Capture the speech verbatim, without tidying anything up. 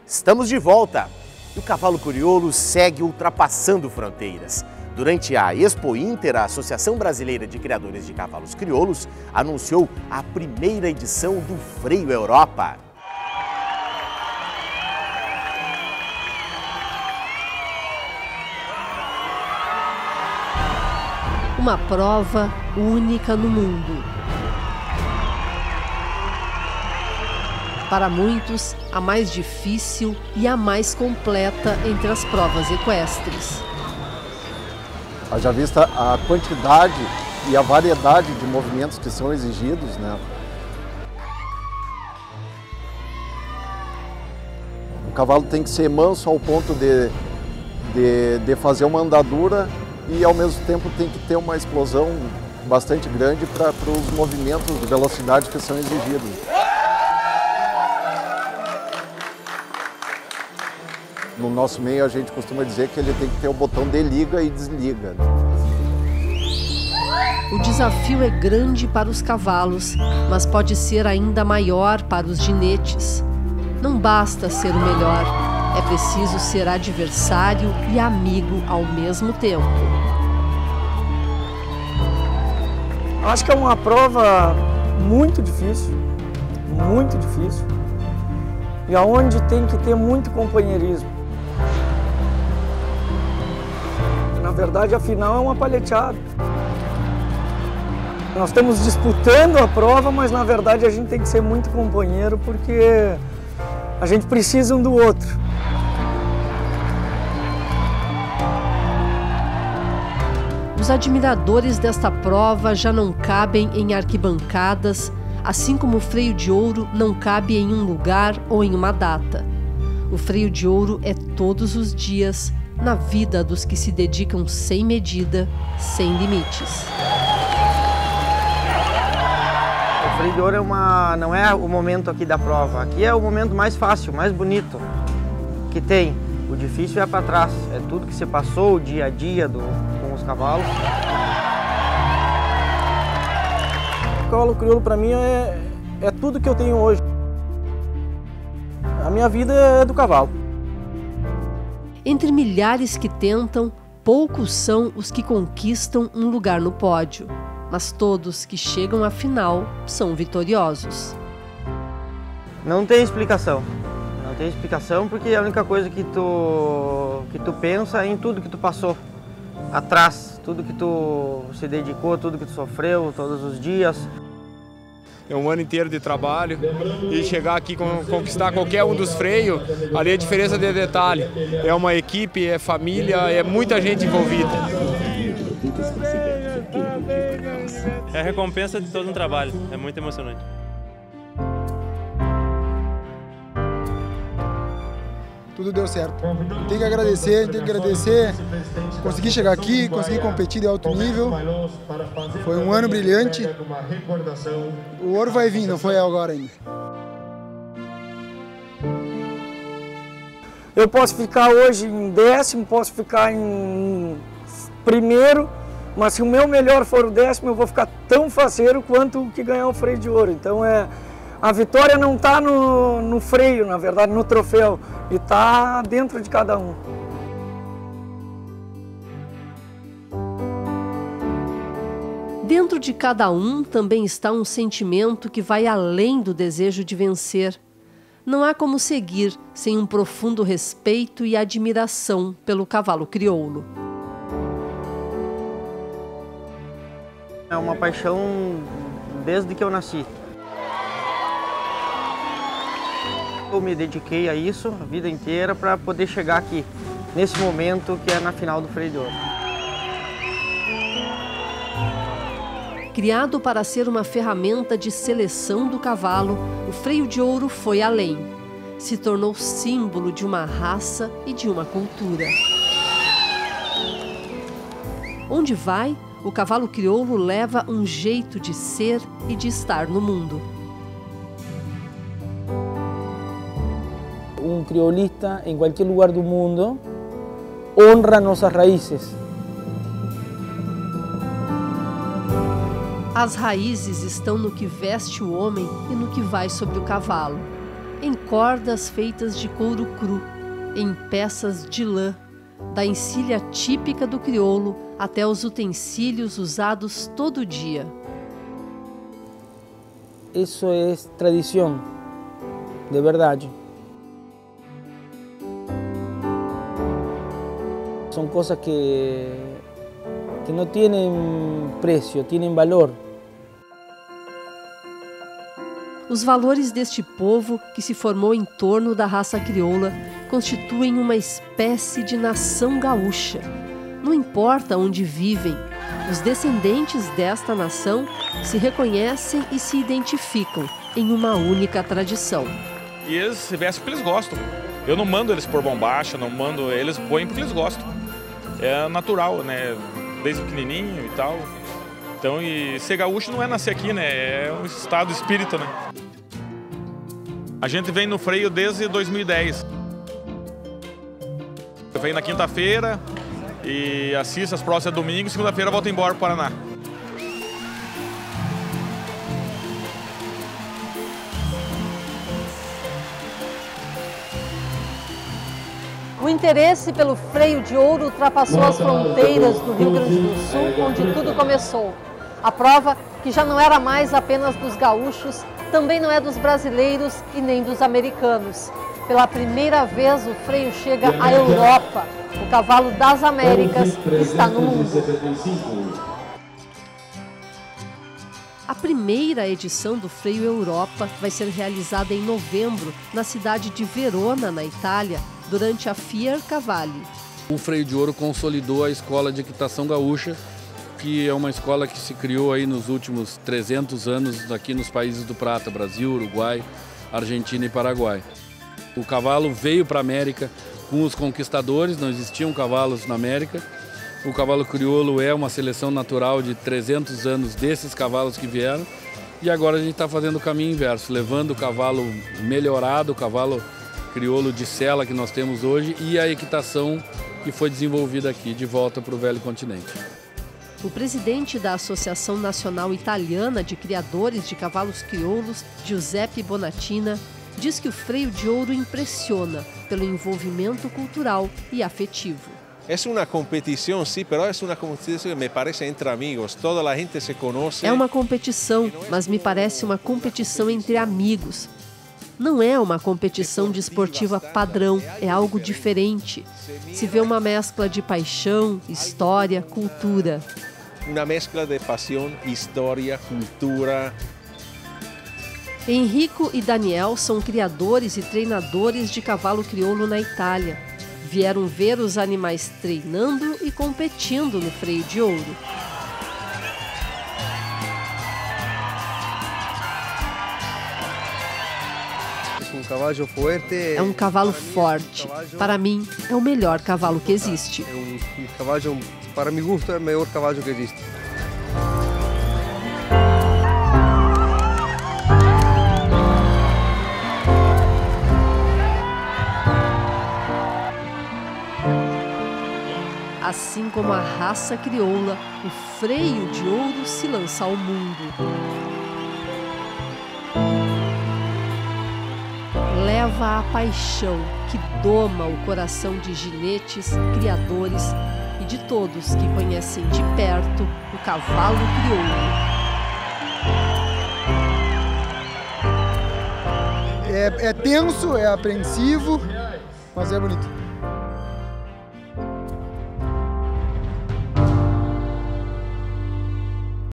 Estamos de volta e o cavalo crioulo segue ultrapassando fronteiras. Durante a Expo Inter, a Associação Brasileira de Criadores de Cavalos Crioulos anunciou a primeira edição do Freio Europa. Uma prova única no mundo. Para muitos, a mais difícil e a mais completa entre as provas equestres. Haja vista a quantidade e a variedade de movimentos que são exigidos, né? O cavalo tem que ser manso ao ponto de, de, de fazer uma andadura e ao mesmo tempo tem que ter uma explosão bastante grande para os movimentos de velocidade que são exigidos. No nosso meio a gente costuma dizer que ele tem que ter o botão de liga e desliga. O desafio é grande para os cavalos, mas pode ser ainda maior para os ginetes. Não basta ser o melhor, é preciso ser adversário e amigo ao mesmo tempo. Acho que é uma prova muito difícil, muito difícil, e aonde tem que ter muito companheirismo. Na verdade, a final é uma paleteada. Nós estamos disputando a prova, mas na verdade a gente tem que ser muito companheiro porque a gente precisa um do outro. Os admiradores desta prova já não cabem em arquibancadas, assim como o freio de ouro não cabe em um lugar ou em uma data. O freio de ouro é todos os dias, na vida dos que se dedicam sem medida, sem limites. O freio de ouro é uma, não é o momento aqui da prova, aqui é o momento mais fácil, mais bonito que tem. O difícil é para trás, é tudo que se passou, o dia a dia do, com os cavalos. O cavalo crioulo para mim é, é tudo que eu tenho hoje. A minha vida é do cavalo. Entre milhares que tentam, poucos são os que conquistam um lugar no pódio. Mas todos que chegam à final são vitoriosos. Não tem explicação. Não tem explicação porque a única coisa que tu, que tu pensa é em tudo que tu passou atrás, tudo que tu se dedicou, tudo que tu sofreu todos os dias. É um ano inteiro de trabalho e chegar aqui com conquistar qualquer um dos freios, ali é diferença de detalhe. É uma equipe, é família, é muita gente envolvida. É a recompensa de todo um trabalho, é muito emocionante. Tudo deu certo. Tem que agradecer, tem que agradecer. Consegui chegar aqui, consegui competir de alto nível. Foi um ano brilhante. O ouro vai vir, não foi agora ainda. Eu posso ficar hoje em décimo, posso ficar em primeiro, mas se o meu melhor for o décimo, eu vou ficar tão faceiro quanto o que ganhar o freio de ouro. Então é... A vitória não está no, no freio, na verdade, no troféu, e está dentro de cada um. Dentro de cada um também está um sentimento que vai além do desejo de vencer. Não há como seguir sem um profundo respeito e admiração pelo cavalo crioulo. É uma paixão desde que eu nasci. Eu me dediquei a isso a vida inteira para poder chegar aqui, nesse momento que é na final do freio de ouro. Criado para ser uma ferramenta de seleção do cavalo, o freio de ouro foi além. Se tornou símbolo de uma raça e de uma cultura. Onde vai, o cavalo crioulo leva um jeito de ser e de estar no mundo. Um criolista em qualquer lugar do mundo honra nossas raízes. As raízes estão no que veste o homem e no que vai sobre o cavalo. em cordas feitas de couro cru, em peças de lã, da encilha típica do crioulo até os utensílios usados todo dia. Isso é tradição, de verdade. São coisas que, que não têm preço, têm valor. Os valores deste povo, que se formou em torno da raça crioula, constituem uma espécie de nação gaúcha. Não importa onde vivem, os descendentes desta nação se reconhecem e se identificam em uma única tradição. E eles se vestem porque eles gostam. Eu não mando eles pôr bombacha, não mando eles põem porque eles gostam. É natural, né? Desde pequenininho e tal. Então, e ser gaúcho não é nascer aqui, né? É um estado de espírito, né? A gente vem no freio desde dois mil e dez. Eu venho na quinta-feira e assisto as próximas domingos, segunda-feira volto embora para o Paraná. O interesse pelo freio de ouro ultrapassou as fronteiras do Rio Grande do Sul, onde tudo começou. A prova, que já não era mais apenas dos gaúchos, também não é dos brasileiros e nem dos americanos. Pela primeira vez, o freio chega à Europa. O cavalo das Américas está no mundo. A primeira edição do Freio Europa vai ser realizada em novembro, na cidade de Verona, na Itália, durante a Fier Cavalli. O freio de ouro consolidou a escola de equitação gaúcha, que é uma escola que se criou aí nos últimos trezentos anos aqui nos países do Prata, Brasil, Uruguai, Argentina e Paraguai. O cavalo veio para a América com os conquistadores, não existiam cavalos na América. O cavalo crioulo é uma seleção natural de trezentos anos desses cavalos que vieram. E agora a gente está fazendo o caminho inverso, levando o cavalo melhorado, o cavalo crioulo de sela que nós temos hoje e a equitação que foi desenvolvida aqui de volta para o velho continente. O presidente da Associação Nacional Italiana de Criadores de Cavalos Crioulos, Giuseppe Bonatina, diz que o freio de ouro impressiona pelo envolvimento cultural e afetivo. É uma competição, sim, mas é uma competição que me parece entre amigos. Toda a gente se conhece. É uma competição, mas me parece uma competição entre amigos. Não é uma competição desportiva padrão, é algo diferente. Se vê uma mescla de paixão, história, cultura. Uma mescla de paixão, história, cultura. Enrico e Daniel são criadores e treinadores de cavalo crioulo na Itália. Vieram ver os animais treinando e competindo no freio de ouro. É um cavalo forte. Para mim, é o melhor cavalo que existe. É um cavalo, para mim, gosto, é o melhor cavalo que existe. Assim como a raça crioula, o freio de ouro se lança ao mundo. Leva a paixão que doma o coração de ginetes, criadores e de todos que conhecem de perto o cavalo crioulo. É, é tenso, é apreensivo, mas é bonito.